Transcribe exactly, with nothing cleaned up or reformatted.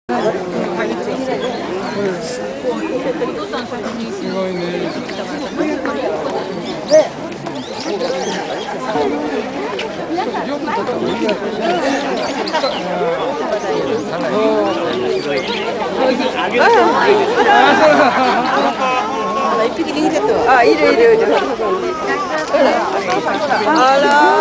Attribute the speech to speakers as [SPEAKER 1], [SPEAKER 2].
[SPEAKER 1] ごいね。よく撮ったのいいね。
[SPEAKER 2] あ、いるいるいる。あら。